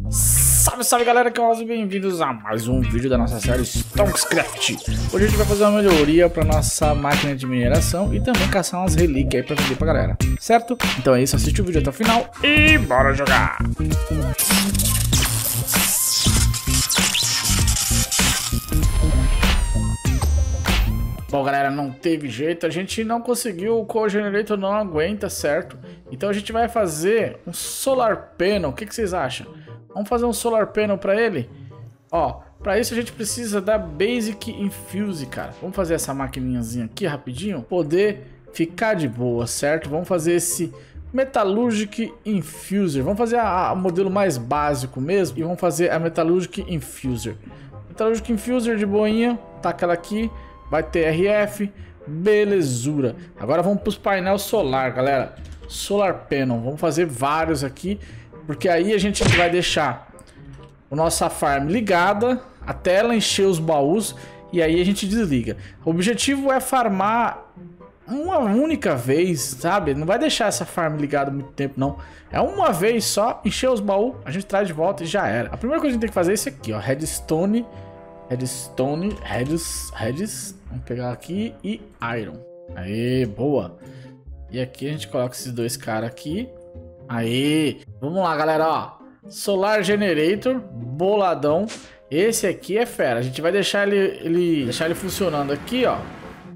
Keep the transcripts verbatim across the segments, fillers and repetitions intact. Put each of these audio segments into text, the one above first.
Salve, salve galera, que é bem-vindos a mais um vídeo da nossa série Stonkscraft. Hoje a gente vai fazer uma melhoria para nossa máquina de mineração e também caçar umas relíquias aí para vender pra galera, certo? Então é isso, assiste o vídeo até o final e bora jogar! Bom galera, não teve jeito, a gente não conseguiu, o Cogenerator não aguenta, certo? Então a gente vai fazer um Solar Panel, o que, que vocês acham? Vamos fazer um Solar Panel para ele? Ó, para isso a gente precisa da Basic Infuse, cara. Vamos fazer essa maquininhazinha aqui rapidinho, poder ficar de boa, certo? Vamos fazer esse Metallurgic Infuser, vamos fazer o modelo mais básico mesmo e vamos fazer a Metallurgic Infuser. Metallurgic Infuser de boinha, taca ela aqui. Vai ter R F, belezura. Agora vamos para os painéis solar, galera. Solar Panel, vamos fazer vários aqui, porque aí a gente vai deixar a nossa farm ligada até ela encher os baús e aí a gente desliga. O objetivo é farmar uma única vez, sabe? Não vai deixar essa farm ligada muito tempo, não. É uma vez só, encher os baús, a gente traz de volta e já era. A primeira coisa que a gente tem que fazer é isso aqui, ó, Redstone. Redstone, Redis, Redis, vamos pegar aqui e Iron. Aê, boa. E aqui a gente coloca esses dois caras aqui. Aê, vamos lá galera, ó. Solar Generator, boladão. Esse aqui é fera, a gente vai deixar ele, ele, deixar ele funcionando aqui, ó.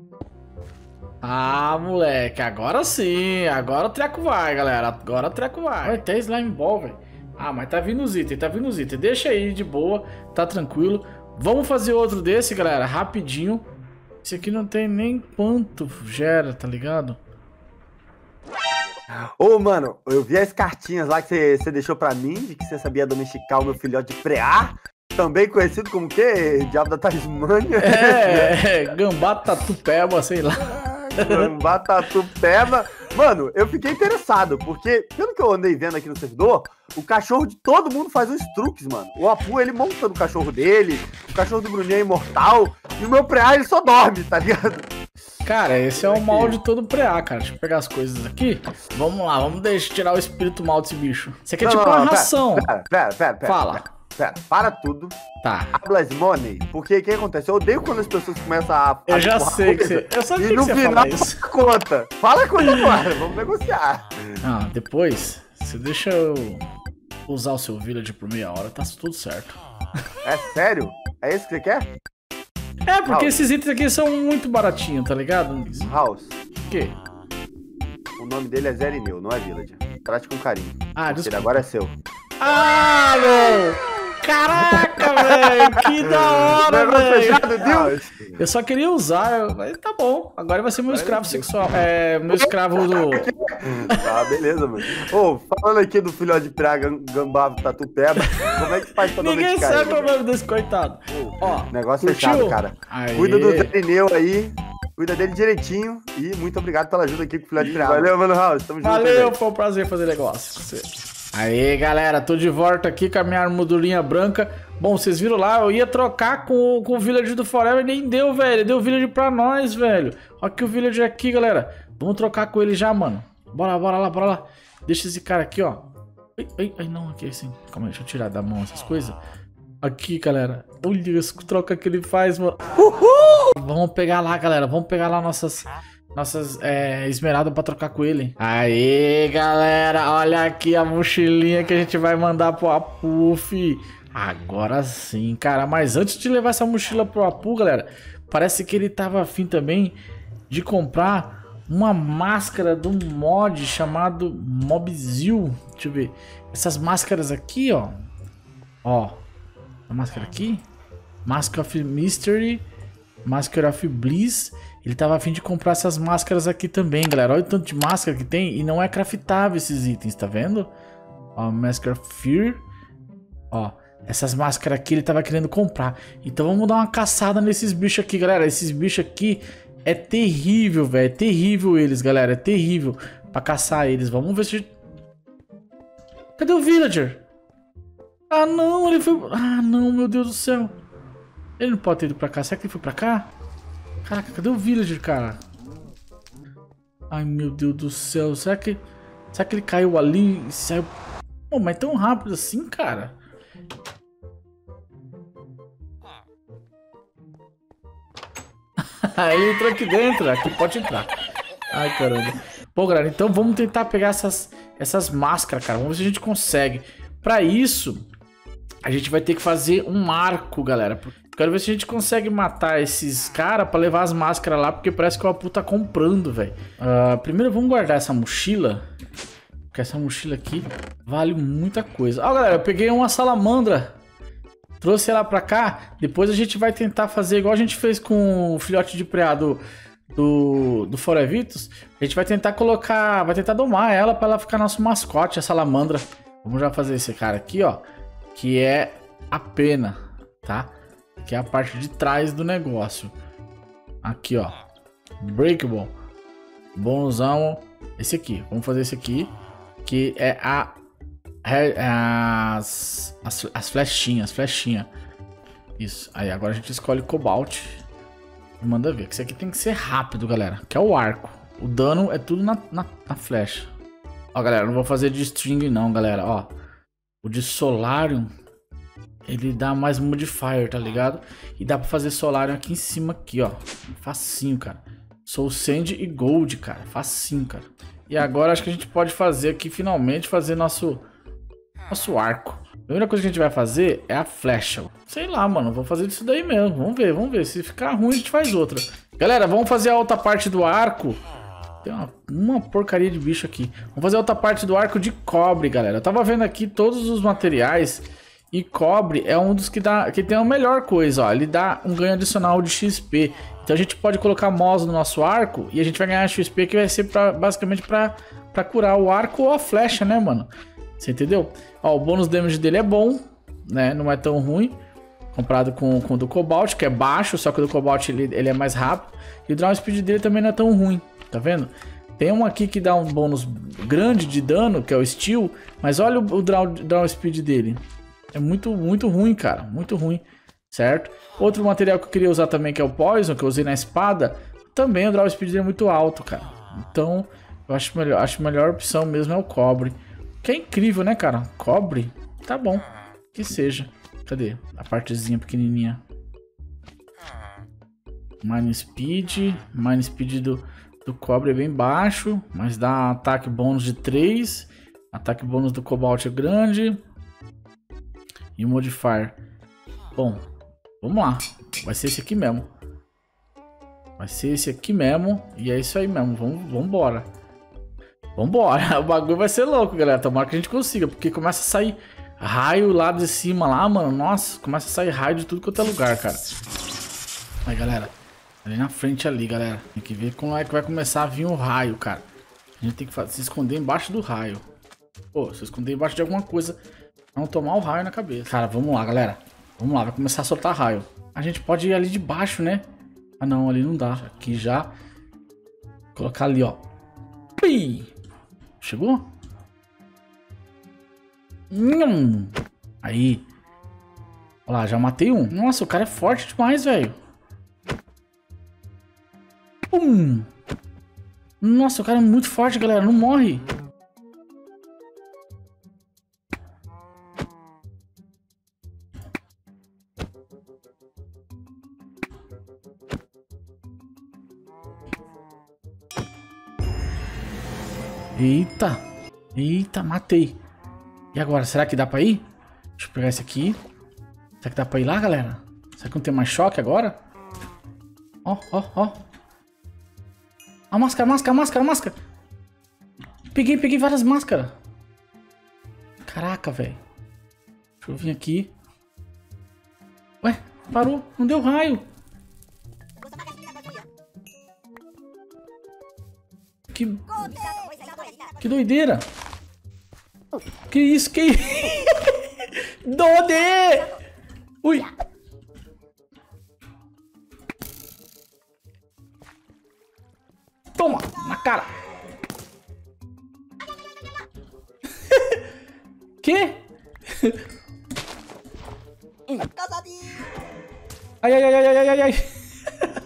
Ah, moleque, agora sim, agora o treco vai, galera. Agora o treco vai. Vai ter Slime Ball, velho. Ah, mas tá vindo os itens, tá vindo os itens. Deixa aí de boa, tá tranquilo. Vamos fazer outro desse, galera, rapidinho. Esse aqui não tem nem quanto gera, tá ligado? Ô, mano, eu vi as cartinhas lá que você deixou pra mim, de que você sabia domesticar o meu filhote de preá, também conhecido como o quê? Diabo da Tasmânia? É, é gambá tatupeba, sei lá. Gambá tatupeba. Mano, eu fiquei interessado, porque pelo que eu andei vendo aqui no servidor, o cachorro de todo mundo faz uns truques, mano. O Apu, ele monta no cachorro dele, o cachorro do Bruninho é imortal, e o meu preá, ele só dorme, tá ligado? Cara, esse é o mal de todo preá, cara. Deixa eu pegar as coisas aqui. Vamos lá, vamos deixar tirar o espírito mal desse bicho. Isso aqui é não, tipo não, uma não, ração. Pera, pera, pera, pera. Fala. Pera, pera, para tudo. Tá. Hablas money, porque o que acontece? Eu odeio quando as pessoas começam a... Eu a já sei que você... Eu sabia e no que você final, ia falar isso. Conta. Fala com ele agora, vamos negociar. Ah, depois, você deixa eu usar o seu village por meia hora, tá tudo certo. É sério? É isso que você quer? É, porque House. esses itens aqui são muito baratinhos, tá ligado? House. O quê? O nome dele é Zerineu, não é Village. Trate com carinho. Ah, ele agora é seu. Ah, meu! Caraca, velho! Que da hora, velho! Eu só queria usar, mas tá bom. Agora vai ser meu escravo sexual. É, meu escravo do... Tá, beleza, mano. Ô, oh, falando aqui do filhote de praga, gambá, tatupeba, como é que faz pra Ninguém domesticar sabe ele? o nome desse coitado. Ó, negócio curtiu? fechado, cara. Aê. Cuida do Zerineu aí. Cuida dele direitinho. E muito obrigado pela ajuda aqui com o filhote de praga. Valeu, mano, House. Tamo junto. Valeu, foi um prazer fazer negócio. Aí galera, tô de volta aqui com a minha armadurinha branca. Bom, vocês viram lá, eu ia trocar com, com o Village do Forever, nem deu, velho. Deu o Village pra nós, velho. Olha que o Village aqui, galera. Vamos trocar com ele já, mano. Bora, bora lá, bora lá. Deixa esse cara aqui, ó. Ai, ai, ai não, aqui assim. Calma aí, deixa eu tirar da mão essas coisas. Aqui, galera. Olha as troca que ele faz, mano. Uhul! Vamos pegar lá, galera. Vamos pegar lá nossas... Nossas é, esmeraldas pra trocar com ele. Aê, galera. Olha aqui a mochilinha que a gente vai mandar pro Apu, fi. Agora sim, cara. Mas antes de levar essa mochila pro Apu, galera, parece que ele tava afim também de comprar uma máscara de um mod chamado Mobzil. Deixa eu ver. Essas máscaras aqui, ó. Ó. A máscara aqui. Mask of Mystery. Masker of Bliss. Ele tava a fim de comprar essas máscaras aqui também, galera. Olha o tanto de máscara que tem. E não é craftável esses itens, tá vendo? Ó, Masker of Fear. Ó, essas máscaras aqui ele tava querendo comprar. Então vamos dar uma caçada nesses bichos aqui, galera. Esses bichos aqui é terrível, velho. É terrível eles, galera. É terrível pra caçar eles. Vamos ver se... Cadê o Villager? Ah, não. Ele foi... Ah, não, meu Deus do céu. Ele não pode ter ido pra cá. Será que ele foi pra cá? Caraca, cadê o Villager, cara? Ai, meu Deus do céu. Será que... Será que ele caiu ali e saiu... Pô, mas tão rápido assim, cara? Ele entrou aqui dentro, aqui pode entrar. Ai, caramba. Bom, galera, então vamos tentar pegar essas, essas máscaras, cara. Vamos ver se a gente consegue. Pra isso, a gente vai ter que fazer um arco, galera. Quero ver se a gente consegue matar esses caras pra levar as máscaras lá, porque parece que o Apu tá comprando, velho. Uh, primeiro, vamos guardar essa mochila. Porque essa mochila aqui vale muita coisa. Ó, galera, eu peguei uma salamandra. Trouxe ela pra cá. Depois a gente vai tentar fazer igual a gente fez com o filhote de preá do, do, do Forevitos. A gente vai tentar colocar... Vai tentar domar ela pra ela ficar nosso mascote, a salamandra. Vamos já fazer esse cara aqui, ó. Que é a pena, tá? Que é a parte de trás do negócio. Aqui, ó. Breakable. Bônusão. Esse aqui. Vamos fazer esse aqui. Que é a... As, as, as flechinhas, flechinha. Isso. Aí agora a gente escolhe Cobalt. E manda ver. Que isso aqui tem que ser rápido, galera. Que é o arco. O dano é tudo na, na, na flecha. Ó, galera, não vou fazer de string não, galera. Ó. O de Solarium, ele dá mais modifier, tá ligado? E dá pra fazer Solarium aqui em cima, aqui, ó. Facinho, cara. Soul Sand e Gold, cara. Facinho, cara. E agora acho que a gente pode fazer aqui, finalmente, fazer nosso... Nosso arco. A primeira coisa que a gente vai fazer é a flecha. Sei lá, mano. Vou fazer isso daí mesmo. Vamos ver, vamos ver. Se ficar ruim, a gente faz outra. Galera, vamos fazer a outra parte do arco. Tem uma, uma porcaria de bicho aqui. Vamos fazer a outra parte do arco de cobre, galera. Eu tava vendo aqui todos os materiais. E cobre é um dos que, dá, que tem a melhor coisa, ó. Ele dá um ganho adicional de X P. Então a gente pode colocar Moss no nosso arco. E a gente vai ganhar X P que vai ser pra, basicamente pra, pra curar o arco ou a flecha, né, mano? Você entendeu? Ó, o bônus damage dele é bom, né? Não é tão ruim. Comparado com, com o do Cobalt, que é baixo, só que o do Cobalt ele, ele é mais rápido. E o draw speed dele também não é tão ruim, tá vendo? Tem um aqui que dá um bônus grande de dano, que é o Steel. Mas olha o, o draw, draw speed dele. É muito, muito ruim, cara. Muito ruim, certo? Outro material que eu queria usar também, que é o Poison, que eu usei na espada. Também o draw speed dele é muito alto, cara. Então, eu acho melhor, acho a melhor opção mesmo é o cobre. Que é incrível, né, cara? Cobre? Tá bom. Que seja. Cadê? A partezinha pequenininha. Mine Speed. Mine Speed do, do cobre é bem baixo. Mas dá ataque bônus de três. Ataque bônus do Cobalt é grande. E Modifier. Bom, vamos lá. Vai ser esse aqui mesmo. Vai ser esse aqui mesmo. E é isso aí mesmo. Vamos, vamos embora. Vambora, o bagulho vai ser louco, galera. Tomara que a gente consiga, porque começa a sair raio lá de cima, lá, mano. Nossa, começa a sair raio de tudo quanto é lugar, cara. Aí, galera. Ali na frente ali, galera. Tem que ver como é que vai começar a vir o raio, cara. A gente tem que fazer, se esconder embaixo do raio. Pô, se esconder embaixo de alguma coisa, não tomar o raio na cabeça. Cara, vamos lá, galera. Vamos lá, vai começar a soltar raio. A gente pode ir ali de baixo, né? Ah, não, ali não dá. Aqui já. Vou colocar ali, ó. Pi! Chegou? Hum. Aí. Olha lá, já matei um. Nossa, o cara é forte demais, velho. Pum. Nossa, o cara é muito forte, galera. Não morre. Eita. Eita, matei. E agora, será que dá pra ir? Deixa eu pegar esse aqui. Será que dá pra ir lá, galera? Será que não tem mais choque agora? Ó, ó, ó. A máscara, máscara, máscara, máscara. Peguei, peguei várias máscaras. Caraca, velho. Deixa eu vir aqui. Ué, parou. Não deu raio. Que... Que doideira. Que isso, que... Dode! Ui. Toma, na cara. Que? Ai, ai, ai, ai, ai, ai, ai.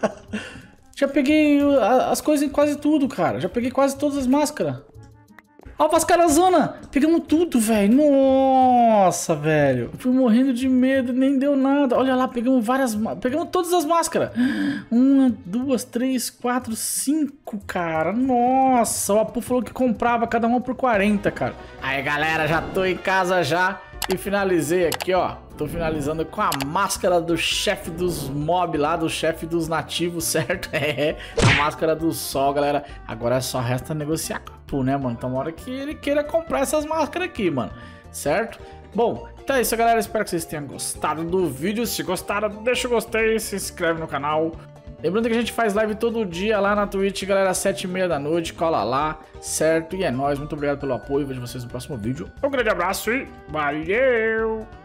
Já peguei as coisas em quase tudo, cara. Já peguei quase todas as máscaras. Ó, Vascarazona. Pegamos tudo, velho. Nossa, velho. Eu fui morrendo de medo, nem deu nada. Olha lá, pegamos várias... Pegamos todas as máscaras. Uma, duas, três, quatro, cinco, cara. Nossa, o Apu falou que comprava cada uma por quarenta, cara. Aí, galera, já tô em casa já. E finalizei aqui, ó. Tô finalizando com a máscara do chefe dos mob lá, do chefe dos nativos, certo? É, a máscara do sol, galera. Agora só resta negociar com o Apu, né, mano? Então, uma hora que ele queira comprar essas máscaras aqui, mano. Certo? Bom, então é isso, galera. Espero que vocês tenham gostado do vídeo. Se gostaram, deixa o gostei, se inscreve no canal. Lembrando que a gente faz live todo dia lá na Twitch, galera, sete e meia da noite, cola lá, certo? E é nóis, muito obrigado pelo apoio, vejo vocês no próximo vídeo. Um grande abraço e valeu!